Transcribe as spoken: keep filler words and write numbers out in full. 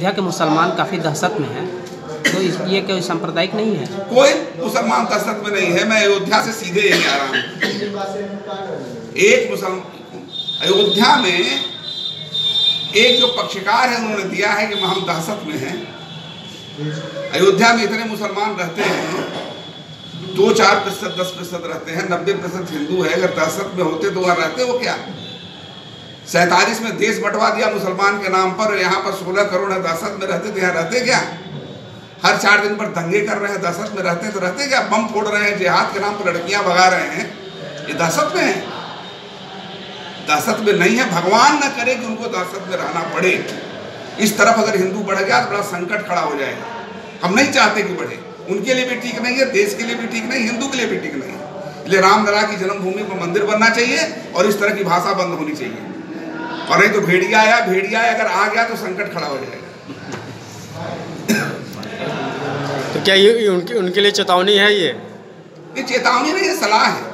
अयोध्या के मुसलमान काफ़ी दहशत में हैं, तो ये कोई सांप्रदायिक नहीं है? कोई मुसलमान दहशत में नहीं है। मैं अयोध्या से सीधे यही आ रहा हूँ। एक मुसलमान अयोध्या में एक जो पक्षकार है उन्होंने दिया है कि हम दहशत में हैं। अयोध्या में इतने मुसलमान रहते हैं, दो चार प्रतिशत दस प्रतिशत रहते हैं, नब्बे प्रतिशत हिंदू है। अगर दहशत में होते तो वहाँ रहते वो क्या? सैतालीस में देश बंटवा दिया मुसलमान के नाम पर, यहाँ पर सोलह करोड़ दहशत में रहते तो यहाँ रहते क्या? हर चार दिन पर दंगे कर रहे हैं, दहशत में रहते तो रहते क्या? बम फोड़ रहे हैं, जिहाद के नाम पर लड़कियां भगा रहे हैं, ये दहशत में है? दहशत में नहीं है। भगवान न करे कि उनको दहशत में रहना पड़े। इस तरफ अगर हिंदू बढ़ गया तो बड़ा संकट खड़ा हो जाएगा। हम नहीं चाहते कि बढ़े। उनके लिए भी ठीक नहीं है, देश के लिए भी ठीक नहीं, हिंदू के लिए भी ठीक नहीं है। इसलिए रामलला की जन्मभूमि पर मंदिर बनना चाहिए और इस तरह की भाषा बंद होनी चाहिए। और नहीं तो भेड़िया आया भेड़िया अगर आ गया तो संकट खड़ा हो जाएगा। तो क्या ये उनके उनके लिए चेतावनी है? ये ये चेतावनी नहीं है, सलाह है।